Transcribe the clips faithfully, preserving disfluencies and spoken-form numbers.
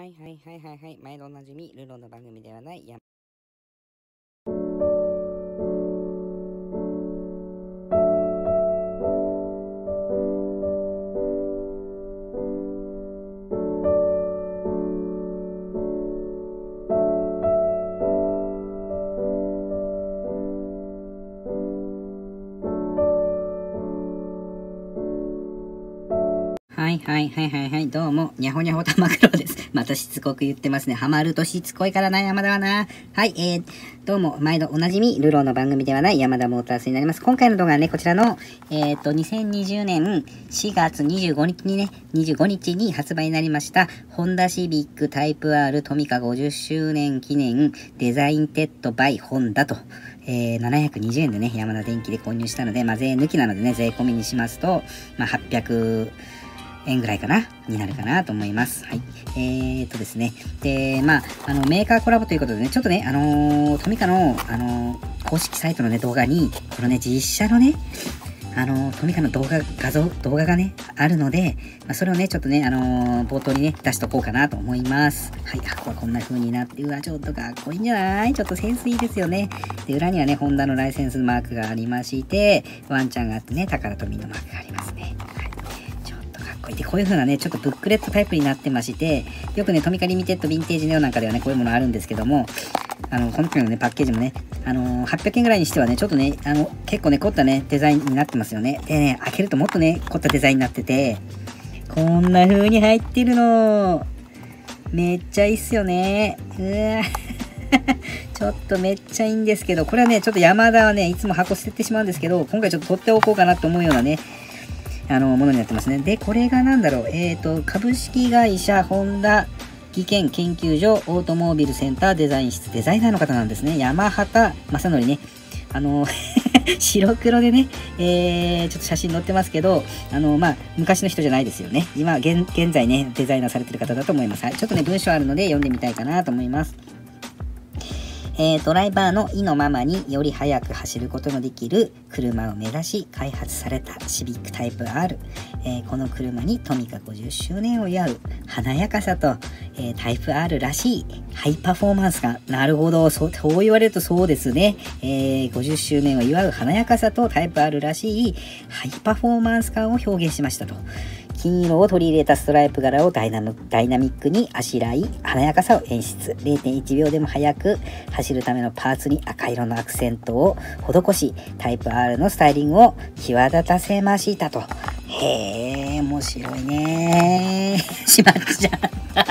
はいはいはいはいはい。毎度おなじみ、ルロの番組ではないや。はいはいはいはいはい。どうも、にゃほにゃほたまくろです。またしつこく言ってますね。ハマるとしつこいからな、山田はな。はい、えー、どうも、毎度おなじみ、ルローの番組ではない山田モータースになります。今回の動画はね、こちらの、えーと、にせんにじゅうねんしがつにじゅうごにちにね、にじゅうごにちに発売になりました、ホンダシビックタイプ R トミカごじゅっしゅうねん記念デザインテッドバイホンダと、えー、ななひゃくにじゅうえんでね、山田電機で購入したので、まあ、税抜きなのでね、税込みにしますと、まあ、はっぴゃくえんぐらいかなになるかなと思います。はい。えーとですね。で、まあ、あの、メーカーコラボということでね、ちょっとね、あのー、トミカの、あのー、公式サイトのね、動画に、このね、実写のね、あのー、トミカの動画、画像、動画がね、あるので、まあ、それをね、ちょっとね、あのー、冒頭にね、出しとこうかなと思います。はい。あ、これこんな風になって、うわ、ちょっとかっこいいんじゃない？ちょっとセンスいいですよね。で、裏にはね、ホンダのライセンスマークがありまして、ワンちゃんがあってね、タカラトミのマークがありますね。で、こういう風なね、ちょっとブックレットタイプになってまして、よくね、トミカリミテッドヴィンテージネオなんかではね、こういうものあるんですけども、あの、この時のね、パッケージもね、あのー、はっぴゃくえんぐらいにしてはね、ちょっとね、あの、結構ね、凝ったね、デザインになってますよね。でね、開けるともっとね、凝ったデザインになってて、こんな風に入ってるの。めっちゃいいっすよね。うわちょっとめっちゃいいんですけど、これはね、ちょっと山田はね、いつも箱捨ててしまうんですけど、今回ちょっと取っておこうかなと思うようなね、あの、ものになってますね。で、これがなんだろう。えっと、株式会社ホンダ技研研究所オートモービルセンターデザイン室デザイナーの方なんですね。山畑正則ね。あの、白黒でね、えー、ちょっと写真載ってますけど、あの、まあ、昔の人じゃないですよね。今、現、現在ね、デザイナーされてる方だと思います。はい。ちょっとね、文章あるので読んでみたいかなと思います。えー、ドライバーの意のままにより速く走ることのできる車を目指し開発されたシビックタイプ R、えー、この車にトミカごじゅっしゅうねんを祝う華やかさと、えー、タイプ R らしいハイパフォーマンスが、なるほど、そう、そう言われるとそうですね、えー、ごじゅっしゅうねんを祝う華やかさとタイプ R らしいハイパフォーマンス感を表現しましたと。金色を取り入れたストライプ柄をダイナダイナミックにあしらい、華やかさを演出。れいてんいちびょうでも速く走るためのパーツに赤色のアクセントを施し、タイプ R のスタイリングを際立たせましたと。へー、面白いねー。しまっちゃった。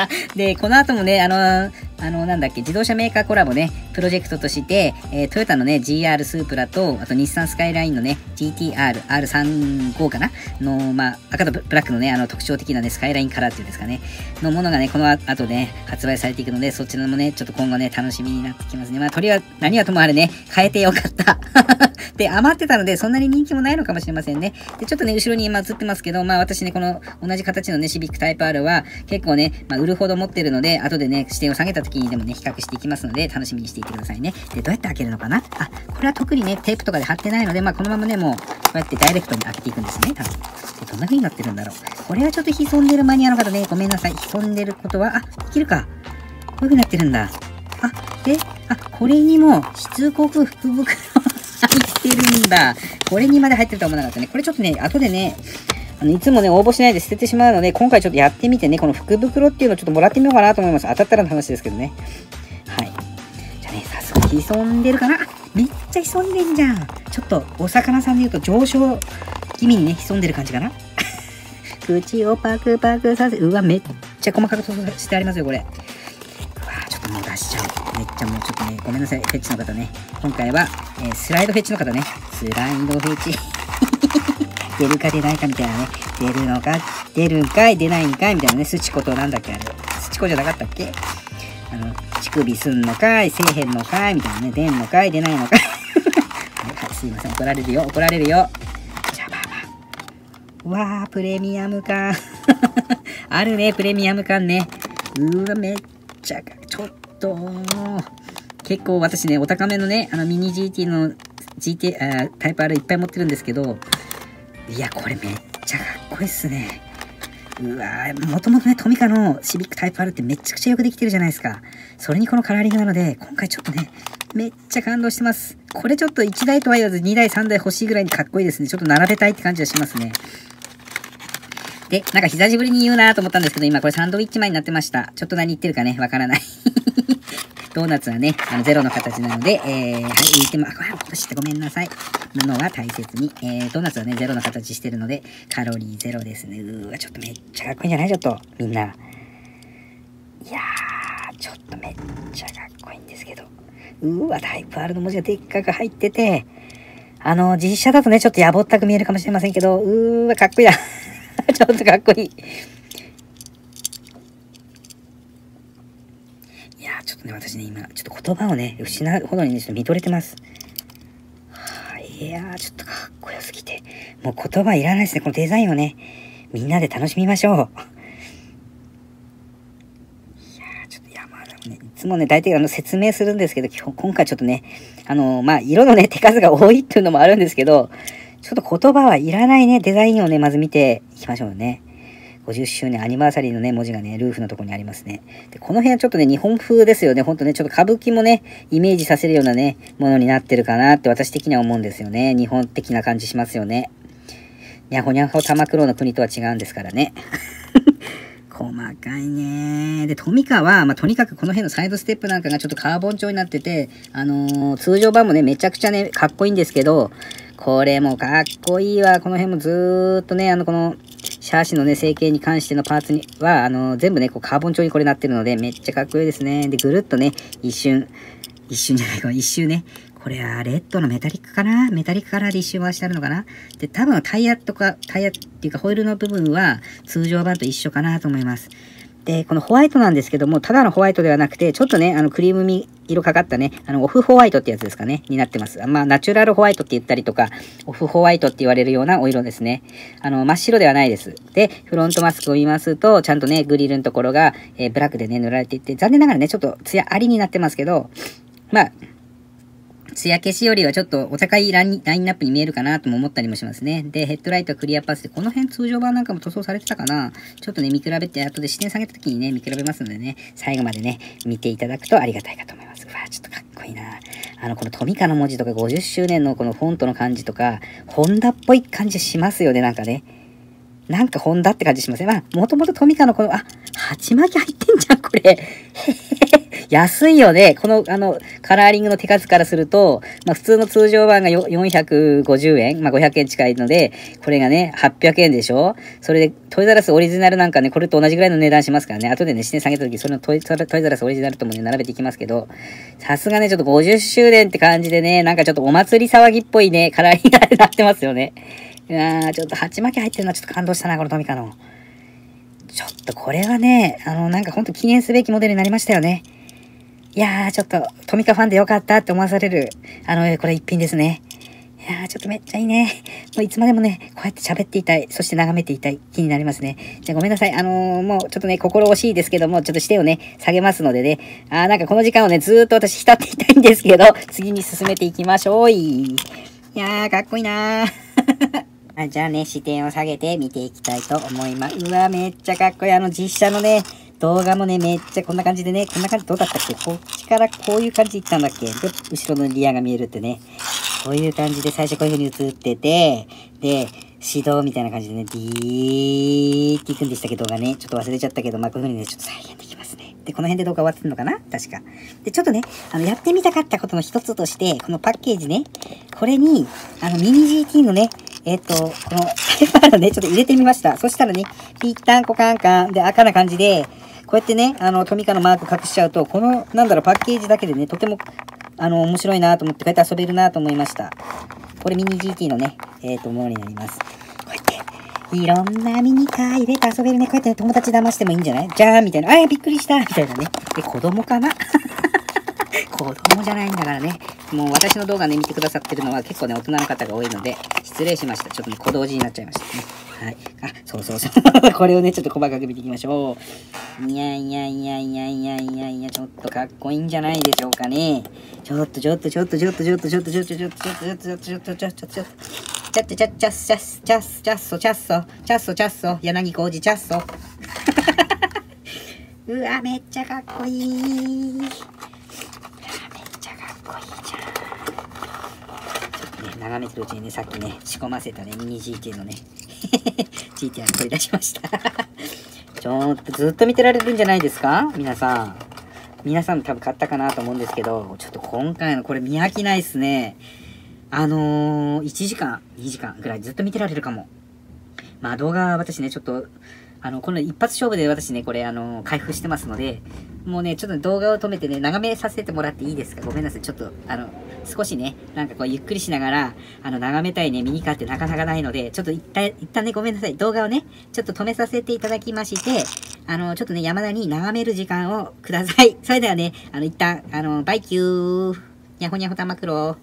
で、この後もね、あのー、あの、なんだっけ、自動車メーカーコラボね、プロジェクトとして、えー、トヨタのね、ジーアール スープラと、あと日産スカイラインのね、ジーティーアール、アールさんじゅうご かなの、まあ、赤とブラックのね、あの、特徴的なね、スカイラインカラーっていうんですかね、のものがね、この後ね、発売されていくので、そちらもね、ちょっと今後ね、楽しみになってきますね。まあ、とりあえず、何はともあれね、変えてよかった。で、余ってたので、そんなに人気もないのかもしれませんね。で、ちょっとね、後ろに今映ってますけど、まあ、私ね、この同じ形のね、シビックタイプ R は、結構ね、まあ、売るほど持ってるので、後でね、視点を下げた時にでもね、比較していきますので、楽しみにしていてくださいね。で、どうやって開けるのかなあ、これは特にね、テープとかで貼ってないので、まあ、このままね、もう、こうやってダイレクトに開けていくんですね、多分。で、どんな風になってるんだろう。これはちょっと潜んでるマニアの方ね、ごめんなさい。潜んでることは、あ、いけるか。こういう風になってるんだ。あ、で、あ、これにも、しつこく福袋入ってるんだ。これにまで入ってるとは思わなかったね。これちょっとね、後でね、あのいつもね、応募しないで捨ててしまうので、今回ちょっとやってみてね、この福袋っていうのをちょっともらってみようかなと思います。当たったらの話ですけどね。はい。じゃあね、早速潜んでるかな。めっちゃ潜んでんじゃん。ちょっと、お魚さんで言うと上昇気味にね、潜んでる感じかな。口をパクパクさせ、うわ、めっちゃ細かくしてありますよ、これ。うわ、ちょっともう出しちゃう。めっちゃもうちょっとね、ごめんなさい、フェチの方ね。今回は、えー、スライドフェチの方ね。スライドフェチ。出るか出ないかみたいなね。出るのか、出るんかい、出ないんかいみたいなね。スチコとなんだっけあれ。スチコじゃなかったっけあの、乳首すんのかい、せえへんのかいみたいなね。出んのかい、出ないのかい。はいはい、すいません。怒られるよ、怒られるよ。じゃあまあまあ。うわー、プレミアム感。あるね、プレミアム感ね。うわ、めっちゃ、ちょっと、結構私ね、お高めのね、あのミニ ジーティー の ジーティー、あタイプ R いっぱい持ってるんですけど、いや、これめっちゃかっこいいっすね。 うわー、もともとね、トミカのシビックタイプ アール ってめちゃくちゃよくできてるじゃないですか。それにこのカラーリングなので、今回ちょっとね、めっちゃ感動してます。これちょっといちだいとは言わずにだい、さんだい欲しいぐらいにかっこいいですね。ちょっと並べたいって感じはしますね。で、なんか久しぶりに言うなと思ったんですけど、今これサンドウィッチマンになってました。ちょっと何言ってるかね、わからない。ドーナツはね、あのゼロの形なので、えー、はい、言っても、あ、私ってごめんなさい。布は大切に。えー、ドーナツはね、ゼロの形してるので、カロリーゼロですね。うーわ、ちょっとめっちゃかっこいいんじゃないちょっと、みんな。いやー、ちょっとめっちゃかっこいいんですけど。うーわ、タイプ アール の文字がでっかく入ってて、あの、実写だとね、ちょっとやぼったく見えるかもしれませんけど、うーわ、かっこいいな。ちょっとかっこいい。いやー、ちょっとね、私ね、今、ちょっと言葉をね、失うほどにね、ちょっと見とれてます。はあ、いやー、ちょっとかっこよすぎて。もう言葉いらないですね。このデザインをね、みんなで楽しみましょう。いやー、ちょっと、いや、まあ、ね、いつもね、大体あの、説明するんですけど、今回ちょっとね、あのー、まあ、色のね、手数が多いっていうのもあるんですけど、ちょっと言葉はいらないね、デザインをね、まず見ていきましょうね。ごじゅっしゅうねんアニバーサリーのね、文字がね、ルーフのところにありますね。で、この辺はちょっとね、日本風ですよね。ほんとね、ちょっと歌舞伎もね、イメージさせるようなね、ものになってるかなって私的には思うんですよね。日本的な感じしますよね。にゃほにゃほ玉九郎の国とは違うんですからね。細かいね。で、トミカは、まあ、とにかくこの辺のサイドステップなんかがちょっとカーボン調になってて、あのー、通常版もね、めちゃくちゃね、かっこいいんですけど、これもかっこいいわ。この辺もずーっとね、あの、この、シャーシのね、成形に関してのパーツには、あのー、全部ね、こうカーボン調にこれなってるので、めっちゃかっこいいですね。で、ぐるっとね、一瞬、一瞬じゃないか、一周ね、これはレッドのメタリックかなメタリックカラーで一周回してあるのかなで、多分タイヤとか、タイヤっていうかホイールの部分は通常版と一緒かなと思います。で、このホワイトなんですけども、ただのホワイトではなくて、ちょっとね、あの、クリーム味色かかったね、あの、オフホワイトってやつですかね、になってます。まあ、ナチュラルホワイトって言ったりとか、オフホワイトって言われるようなお色ですね。あの、真っ白ではないです。で、フロントマスクを見ますと、ちゃんとね、グリルのところが、えー、ブラックでね、塗られていって、残念ながらね、ちょっと艶ありになってますけど、まあ、艶消しよりはちょっとお高いラインナップに見えるかなとも思ったりもしますね。で、ヘッドライトはクリアパスで、この辺通常版なんかも塗装されてたかなちょっとね、見比べて、後で視点下げた時にね、見比べますのでね、最後までね、見ていただくとありがたいかと思います。うわぁ、ちょっとかっこいいな。あの、このトミカの文字とかごじゅっしゅうねんのこのフォントの感じとか、ホンダっぽい感じしますよね、なんかね。なんかホンダって感じしません？まあ、もともとトミカのこの、あ、鉢巻き入ってんじゃん、これ。安いよね。この、あの、カラーリングの手数からすると、まあ普通の通常版がよんひゃくごじゅうえん、まあごひゃくえん近いので、これがね、はっぴゃくえんでしょ？それで、トイザラスオリジナルなんかね、これと同じぐらいの値段しますからね。後でね、視点下げた時、それのトイザラスオリジナルともね、並べていきますけど、さすがね、ちょっとごじゅっしゅうねんって感じでね、なんかちょっとお祭り騒ぎっぽいね、カラーリングになってますよね。いやー、ちょっと鉢巻き入ってるのはちょっと感動したな、このトミカの。ちょっとこれはね、あの、なんかほんと記念すべきモデルになりましたよね。いやー、ちょっと、トミカファンでよかったって思わされる、あの、これ一品ですね。いやー、ちょっとめっちゃいいね。もういつまでもね、こうやって喋っていたい、そして眺めていたい気になりますね。じゃあごめんなさい。あのー、もうちょっとね、心惜しいですけども、ちょっと視点をね、下げますのでね。あー、なんかこの時間をね、ずーっと私浸っていたいんですけど、次に進めていきましょうい。いやー、かっこいいなー。あ、じゃあね、視点を下げて見ていきたいと思います。うわ、めっちゃかっこいい。あの実写のね、動画もね、めっちゃこんな感じでね、こんな感じ、どうだったっけ？こっちからこういう感じで行ったんだっけ？で、後ろのリアが見えるってね。こういう感じで最初こういう風に映ってて、で、指導みたいな感じでね、ディーっていくんでしたけど、動画ね、ちょっと忘れちゃったけど、まあこういう風にね、ちょっと再現できますね。で、この辺で動画終わってるのかな？確か。で、ちょっとね、あの、やってみたかったことの一つとして、このパッケージね、これに、あの、ミニ ジーティー のね、えっと、この、タイプ アール ね、ちょっと入れてみました。そしたらね、ピッタンコカンカンで赤な感じで、こうやってね、あの、トミカのマーク隠しちゃうと、この、なんだろう、パッケージだけでね、とても、あの、面白いなと思って、こうやって遊べるなと思いました。これミニ ジーティー のね、えっと、ものになります。こうやって、いろんなミニカー入れて遊べるね。こうやって、ね、友達騙してもいいんじゃない？じゃーんみたいな。あー、びっくりしたみたいなね。で、子供かな子供じゃないんだからね。もう私の動画ね、見てくださってるのは結構ね、大人の方が多いので、失礼しました。ちょっとね、小同時になっちゃいましたね。はい。あ、そうそうそう。これをね、ちょっと細かく見ていきましょう。いやいやいやいやいやいやいや、ちょっとかっこいいんじゃないでしょうかね。ちょっとちょっとちょっとちょっとちょっとちょっとちょっとちょっとちょっとちょっとちょっとちょっとちょっとちょっとチャッチャチャッチャッチャッチャッチャッソチャッソチャッソチャッソ柳小路チャッソうわめっちゃかっこいい。うわめっちゃかっこいいじゃん。ちょっとね眺めてるうちにねさっきね仕込ませたねミニ ジーティー のねジーティー 取り出しましたちょっとずっと見てられるんじゃないですか皆さん。皆さんも多分買ったかなと思うんですけど、ちょっと今回のこれ見飽きないっすね。あのー、いちじかん、にじかんぐらいずっと見てられるかも。まあ動画は私ね、ちょっと、あの、この一発勝負で私ね、これあのー、開封してますので、もうね、ちょっと動画を止めてね、眺めさせてもらっていいですか？ごめんなさい。ちょっと、あの、少しね、なんかこうゆっくりしながら、あの、眺めたいね、ミニカーってなかなかないので、ちょっと一旦、一旦ね、ごめんなさい。動画をね、ちょっと止めさせていただきまして、あの、ちょっとね、山田に眺める時間をください。それではね、あの、一旦、あの、バイキュー。にゃほにゃほたまくろ。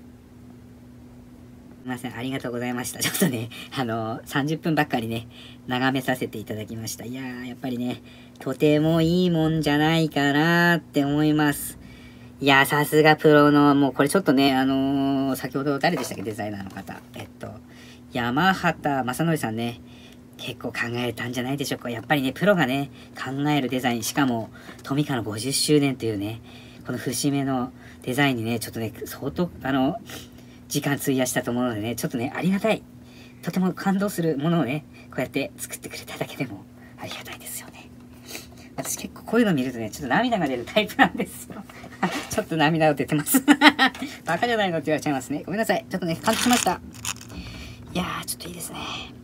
すみません、ありがとうございました。ちょっとね、あの、さんじゅっぷんばっかりね、眺めさせていただきました。いやー、やっぱりね、とてもいいもんじゃないかなーって思います。いやー、さすがプロの、もうこれちょっとね、あのー、先ほど誰でしたっけ、デザイナーの方。えっと、山畑正則さんね、結構考えたんじゃないでしょうか。やっぱりね、プロがね、考えるデザイン、しかも、トミカのごじゅっしゅうねんというね、この節目のデザインにね、ちょっとね、相当、あの、時間費やしたと思うのでね、ちょっとね、ありがたい。とても感動するものをね、こうやって作ってくれただけでもありがたいですよね。私結構こういうの見るとね、ちょっと涙が出るタイプなんですよ。ちょっと涙が出てます。バカじゃないのって言われちゃいますね。ごめんなさい。ちょっとね、感動しました。いやー、ちょっといいですね。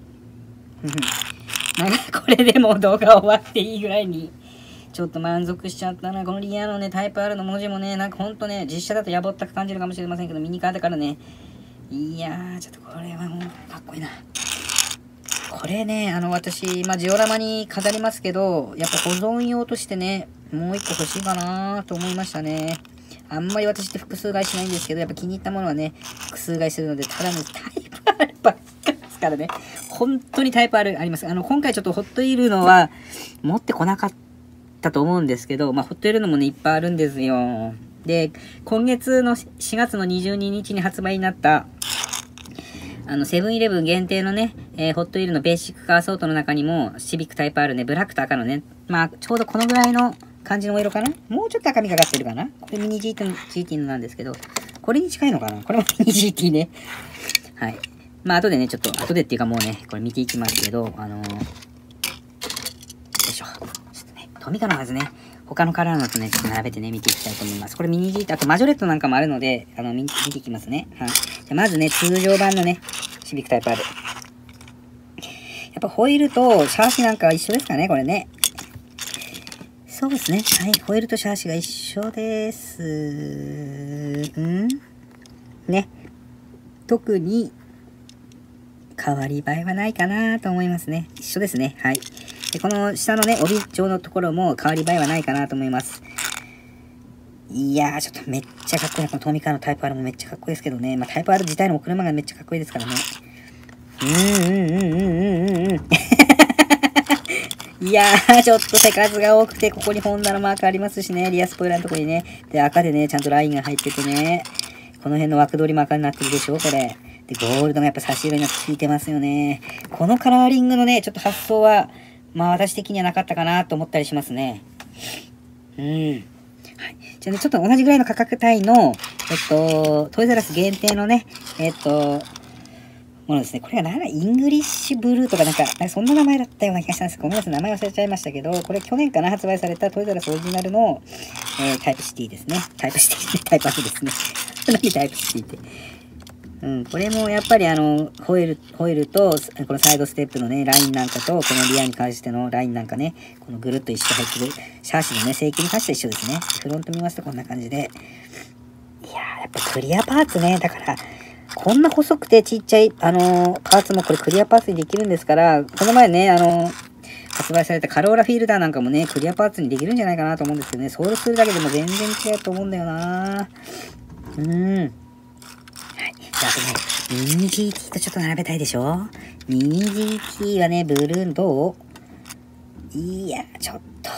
なんかこれでもう動画終わっていいぐらいにちょっと満足しちゃったな。このリアのねタイプ R の文字もねなんかほんとね実写だとやぼったく感じるかもしれませんけどミニカーだからねいやーちょっとこれはもうかっこいいな。これねあの私まあジオラマに飾りますけどやっぱ保存用としてねもう一個欲しいかなと思いましたね。あんまり私って複数買いしないんですけどやっぱ気に入ったものはね複数買いするのでただのタイプ R ばっかですからね。本当にタイプ R あります。あの、今回ちょっとホットイールのは持ってこなかったと思うんですけど、まあ、ホットイールのもね、いっぱいあるんですよ。で、今月のしがつのにじゅうににちに発売になった、あの、セブンイレブン限定のね、えー、ホットイールのベーシックカーソートの中にも、シビックタイプ R ね、ブラックと赤のね、まあ、ちょうどこのぐらいの感じのお色かな。もうちょっと赤みがかってるかな。これミニ ジーティー の ジーティー のなんですけど、これに近いのかな。これもミニ ジーティー ね。はい。まあ、後でね、ちょっと、後でっていうかもうね、これ見ていきますけど、あのー、よいしょ。ちょっとね、トミカのはずね、他のカラーのとね、ちょっと並べてね、見ていきたいと思います。これミニ ジーティー、あとマジョレットなんかもあるので、あの、見、見ていきますね。はい。じゃまずね、通常版のね、シビックタイプ R。やっぱホイールとシャーシなんかは一緒ですかね、これね。そうですね。はい、ホイールとシャーシが一緒です。んね。特に、変わり映えはないかなと思いますね。一緒ですね。はい。で、この下のね、帯状のところも変わり映えはないかなと思います。いやー、ちょっとめっちゃかっこいいな。このトミカのタイプ R もめっちゃかっこいいですけどね。まあ、タイプ R 自体のお車がめっちゃかっこいいですからね。うーん、うん、うん、うん、うん、うん。いやー、ちょっと手数が多くて、ここにホンダのマークありますしね。リアスポイラーのところにね。で、赤でね、ちゃんとラインが入っててね。この辺の枠取りも赤になってるでしょ、これ。で、ゴールドがやっぱ差し色になって効いてますよね。このカラーリングのね、ちょっと発想は、まあ私的にはなかったかなと思ったりしますね。うん。はい。じゃあね、ちょっと同じぐらいの価格帯の、えっと、トイザらス限定のね、えっと、ものですね。これがなんだ、イングリッシュブルーとかなんか、なんかそんな名前だったような気がしたんです。ごめんなさい、名前忘れちゃいましたけど、これ去年かな発売されたトイザらスオリジナルの、えー、タイプシティですね。タイプシティ、タイプ R ですね。何タイプシティって。うん、これもやっぱりあの、ホイール、ホイールと、このサイドステップのね、ラインなんかと、このリアに関してのラインなんかね、このぐるっと一緒入ってる、シャーシのね、正規に関しては一緒ですね。フロント見ますとこんな感じで。いやー、やっぱクリアパーツね、だから、こんな細くてちっちゃい、あのー、パーツもこれクリアパーツにできるんですから、この前ね、あのー、発売されたカローラフィールダーなんかもね、クリアパーツにできるんじゃないかなと思うんですけどね、ソールするだけでも全然違うと思うんだよなうーん。じゃあ、あとね、ミニ ジーティー とちょっと並べたいでしょ。ミニ ジーティー はね、ブルーどういや、ちょっと。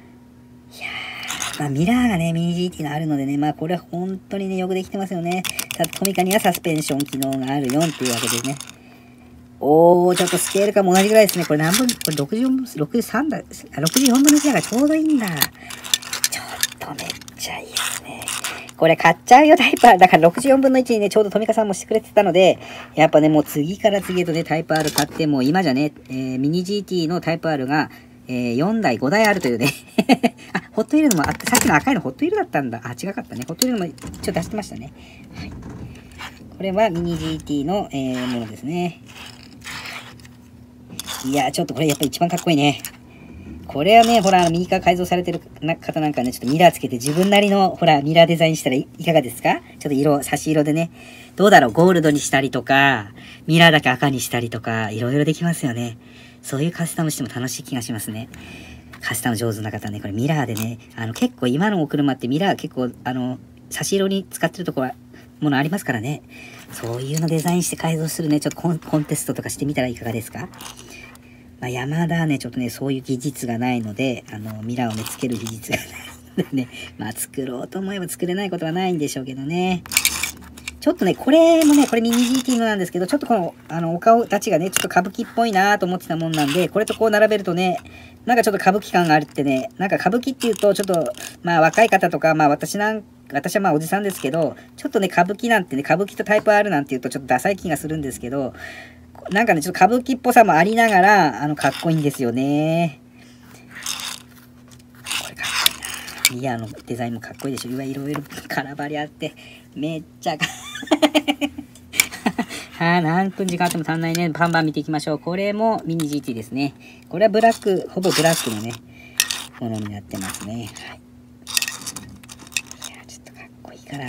いやー、まあミラーがね、ミニ ジーティー のあるのでね、まあこれは本当にね、よくできてますよね。 トミカにはサスペンション機能があるよっていうわけですね。おー、ちょっとスケール感も同じぐらいですね。これ何分、これろくじゅうよんぶん、ろくじゅうさんだ、ろくじゅうよんぶんのいちだからちょうどいいんだ。ちょっとめっちゃいいですね。これ買っちゃうよ、タイプ R。だからろくじゅうよんぶんのいちにね、ちょうどトミカさんもしてくれてたので、やっぱね、もう次から次へとね、タイプ R 買って、もう今じゃね、えー、ミニ ジーティー のタイプ R が、えー、よんだい、ごだいあるというね。あ、ホットイールのもあって、さっきの赤いのホットイールだったんだ。あ、違かったね。ホットイールのもちょっと出してましたね。はい。これはミニ ジーティー の、えー、ものですね。いやー、ちょっとこれやっぱ一番かっこいいね。これはね、ほら、右側改造されてる方なんかね、ちょっとミラーつけて自分なりの、ほら、ミラーデザインしたらいかがですか？ちょっと色、差し色でね。どうだろう、ゴールドにしたりとか、ミラーだけ赤にしたりとか、いろいろできますよね。そういうカスタムしても楽しい気がしますね。カスタム上手な方ね、これミラーでね、あの、結構今のお車ってミラー結構、あの、差し色に使ってるところ、ものありますからね。そういうのデザインして改造するね、ちょっとコン、コンテストとかしてみたらいかがですか？まあ、ヤマダはね、ちょっとね、そういう技術がないので、あの、ミラーをね、つける技術がないのでね、まあ、作ろうと思えば作れないことはないんでしょうけどね。ちょっとね、これもね、これミニ ジーティー のなんですけど、ちょっとこの、あの、お顔立ちがね、ちょっと歌舞伎っぽいなと思ってたもんなんで、これとこう並べるとね、なんかちょっと歌舞伎感があるってね、なんか歌舞伎っていうと、ちょっと、まあ若い方とか、まあ私なん、私はまあおじさんですけど、ちょっとね、歌舞伎なんてね、歌舞伎とタイプ R なんていうとちょっとダサい気がするんですけど、なんかね、ちょっと歌舞伎っぽさもありながら、あの、かっこいいんですよね。これかっこいいな。ミラーのデザインもかっこいいでしょ。うわ、いろいろ空張りあって、めっちゃかはあ、何分時間あっても足んないね。バンバン見ていきましょう。これもミニ ジーティー ですね。これはブラック、ほぼブラックのね、ものになってますね。はい。いや、ちょっとかっこいいから。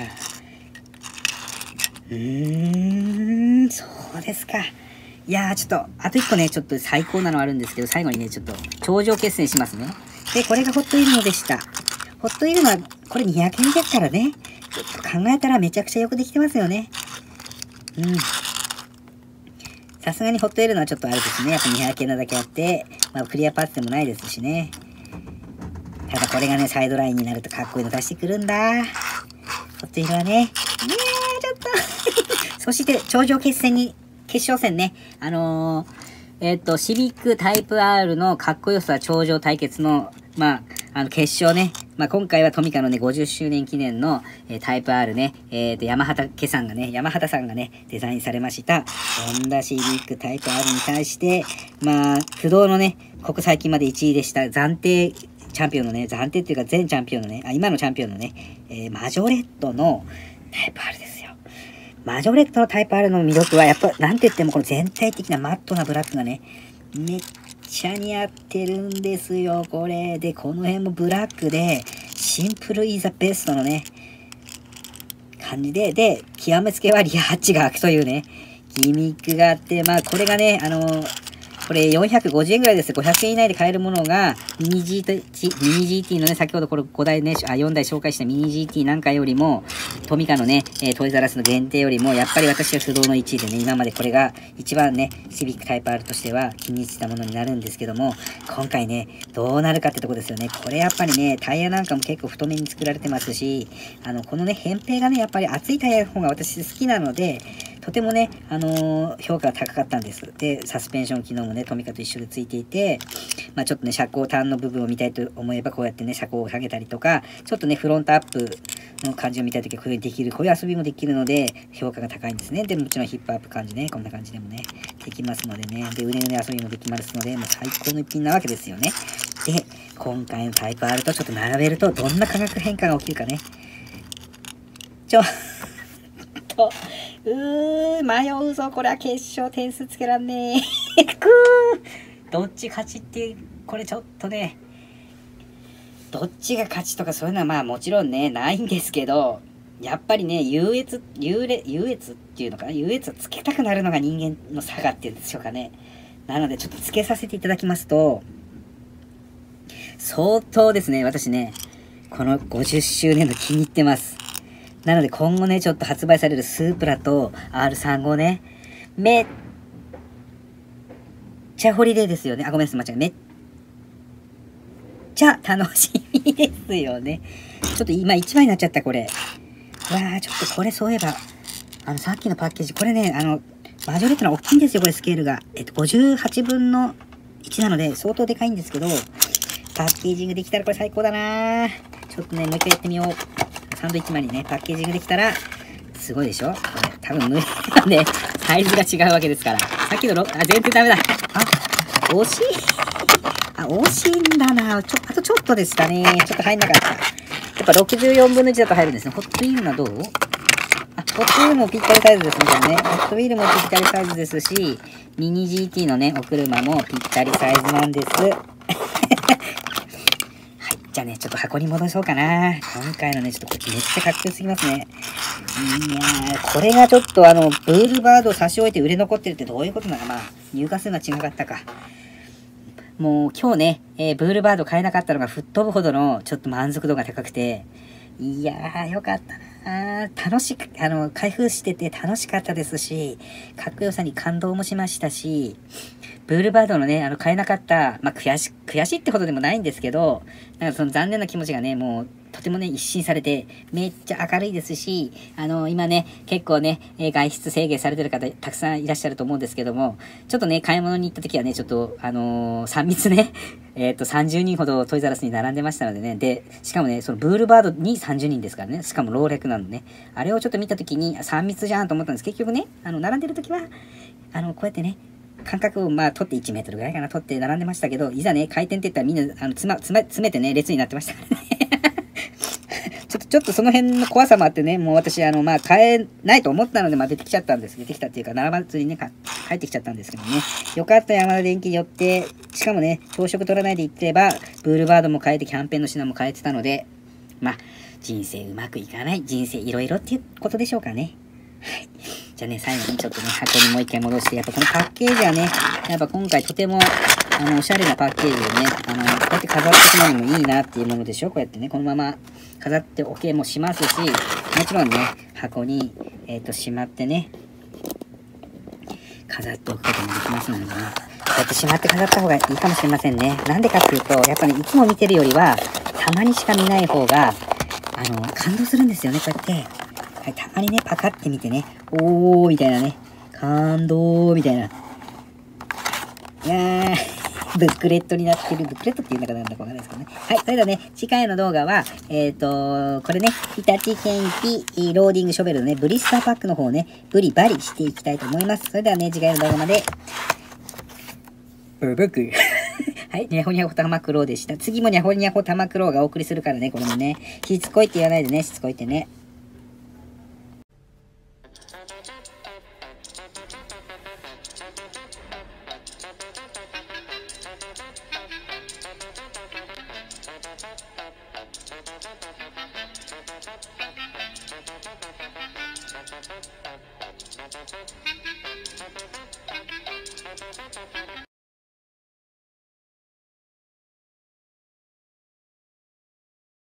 うーん、そうですか。いやー、ちょっと、あと一個ね、ちょっと最高なのあるんですけど、最後にね、ちょっと、頂上決戦しますね。で、これがホットイルノでした。ホットイルノは、これにひゃくえんですからね。ちょっと考えたらめちゃくちゃよくできてますよね。うん。さすがにホットイルノはちょっとあれですね。やっぱにひゃくえんなだけあって、まあ、クリアパーツでもないですしね。ただこれがね、サイドラインになるとかっこいいの出してくるんだ。ホットイルノはね。ねえ、ちょっと。そして、頂上決戦に、決勝戦ね。あのー、えっと、シビックタイプ R のかっこよさ頂上対決の、まあ、あの、決勝ね。まあ、今回はトミカのね、ごじゅっしゅうねん記念の、えー、タイプ R ね、えっと、山畑家さんがね、山畑さんがね、デザインされました、ホンダシビックタイプ R に対して、まあ、不動のね、ここ最近までいちいでした、暫定チャンピオンのね、暫定っていうか前チャンピオンのね、あ、今のチャンピオンのね、えー、マジョレットのタイプ R ですよ。マジョレットのタイプ R の魅力は、やっぱ、なんて言ってもこの全体的なマットなブラックがね、めっちゃ似合ってるんですよ、これ。で、この辺もブラックで、シンプルイザベストのね、感じで、で、極めつけはリアハッチが開くというね、ギミックがあって、まあ、これがね、あのー、これよんひゃくごじゅうえんぐらいです。ごひゃくえん以内で買えるものが、ミニ ジーティー、ミニ ジーティー のね、先ほどこれごだいね、あ、よんだい紹介したミニ ジーティー なんかよりも、トミカのね、えー、トイザラスの限定よりも、やっぱり私は不動のいちいでね、今までこれが一番ね、シビックタイプ R としては気に入ってたものになるんですけども、今回ね、どうなるかってとこですよね。これやっぱりね、タイヤなんかも結構太めに作られてますし、あの、このね、扁平がね、やっぱり厚いタイヤの方が私好きなので、とてもね、あのー、評価が高かったんです。で、サスペンション機能もね、トミカと一緒でついていて、まあちょっとね、車高端の部分を見たいと思えば、こうやってね、車高を下げたりとか、ちょっとね、フロントアップの感じを見たいときは、こういうできる、こういう遊びもできるので、評価が高いんですね。で、もちろんヒップアップ感じね、こんな感じでもね、できますのでね、で、うねうね遊びもできますので、もう最高の一品なわけですよね。で、今回のタイプ R とちょっと並べると、どんな価格変化が起きるかね。ちょ、と、うー、迷うぞ。これは決勝点数つけらんねえ。くー。どっち勝ちって、これちょっとね、どっちが勝ちとかそういうのはまあもちろんね、ないんですけど、やっぱりね、優越、優劣、優越っていうのかな、優越をつけたくなるのが人間の差がっていうんでしょうかね。なのでちょっとつけさせていただきますと、相当ですね、私ね、このごじゅっしゅうねんの気に入ってます。なので今後ね、ちょっと発売されるスープラと アールさんじゅうご ね、めっちゃホリデーですよね。あ、ごめんなさい、間違え。めっちゃ楽しみですよね。ちょっと今いちまいになっちゃった、これ。わー、ちょっとこれそういえば、 あの、さっきのパッケージ、これね、あの、マジョレってのは大きいんですよ、これスケールが。えっと、ごじゅうはちぶんのいちなので、相当でかいんですけど、パッケージングできたらこれ最高だな。ちょっとね、もう一回やってみよう。サンドイッチマンにね、パッケージングできたら、すごいでしょこれ、多分無理なんで、サイズが違うわけですから。さっきのろ、あ、全然ダメだ。あ、惜しい。あ、惜しいんだな。ちょ、あとちょっとでしたね。ちょっと入んなかった。やっぱろくじゅうよんぶんのいちだと入るんですね。ホットウィールはどう？あ、ホットウィールもぴったりサイズですみたいなね。ホットウィールもぴったりサイズですし、ミニ ジーティー のね、お車もぴったりサイズなんです。はい。じゃあね、ちょっと箱に戻そうかな。今回のね、ちょっとこっちめっちゃかっこよすぎますね。いやー、これがちょっとあの、ブールバードを差し置いて売れ残ってるってどういうことなのか。まあ、入荷するのは違かったか。もう今日ね、えー、ブールバード買えなかったのが吹っ飛ぶほどのちょっと満足度が高くて、いやー、よかったなー。楽しく、あの、開封してて楽しかったですし、かっこよさに感動もしましたし、ブールバードのね、あの、買えなかった、まあ、悔し、悔しいってほどでもないんですけど、なんかその残念な気持ちがね、もう、とてもね、一新されて、めっちゃ明るいですし、あの、今ね、結構ね、え外出制限されてる方、たくさんいらっしゃると思うんですけども、ちょっとね、買い物に行った時はね、ちょっと、あのー、さん密ね、えっと、さんじゅうにんほどトイザらスに並んでましたのでね、で、しかもね、そのブールバードにさんじゅうにんですからね、しかも老若なのね、あれをちょっと見た時に、さん密じゃんと思ったんです。結局ね、あの、並んでる時は、あの、こうやってね、間隔をまあ取っていちメートルぐらいかな、取って並んでましたけど、いざね、開店って言ったらみんな、あの、つま、つま、詰めてね、列になってましたからね。ちょっと、ちょっとその辺の怖さもあってね、もう私、あの、まあ、買えないと思ったので、まあ、出てきちゃったんです。出てきたっていうか、並ばずにね、帰ってきちゃったんですけどね。よかった、山田電機によって、しかもね、朝食取らないで行ってれば、ブールバードも買えて、キャンペーンの品も買えてたので、まあ、人生うまくいかない、人生いろいろっていうことでしょうかね。はい。じゃあね、最後にちょっとね、箱にもう一回戻して、やっぱこのパッケージはね、やっぱ今回とても、あの、おしゃれなパッケージでね、あの、こうやって飾ってしまうのもいいなっていうものでしょ。こうやってね、このまま飾っておけもしますし、もちろんね、箱に、えっと、しまってね、飾っておくこともできますのでね、こうやってしまって飾った方がいいかもしれませんね。なんでかっていうと、やっぱね、いつも見てるよりは、たまにしか見ない方が、あの、感動するんですよね、こうやって。はい、たまにね、パカって見てね、おー、みたいなね、感動、みたいな。いやー、ブックレットになってる。ブックレットっていうのかなんだかわかんないですけどね。はい、それではね、次回の動画は、えっと、これね、日立建機ローディングショベルのね、ブリスターパックの方をね、ブリバリしていきたいと思います。それではね、次回の動画まで、ブブク。はい、にゃほにゃほたまくろうでした。次もにゃほにゃほたまくろうがお送りするからね、これもね。しつこいって言わないでね、しつこいってね。